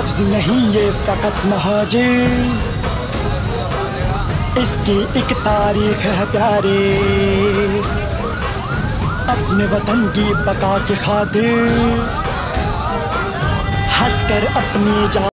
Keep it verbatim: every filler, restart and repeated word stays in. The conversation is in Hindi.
लफ्ज नहीं ये फकत महाजी, इसकी एक तारीख है प्यारे। अपने वतन की बका के खातिर हंसकर अपनी जान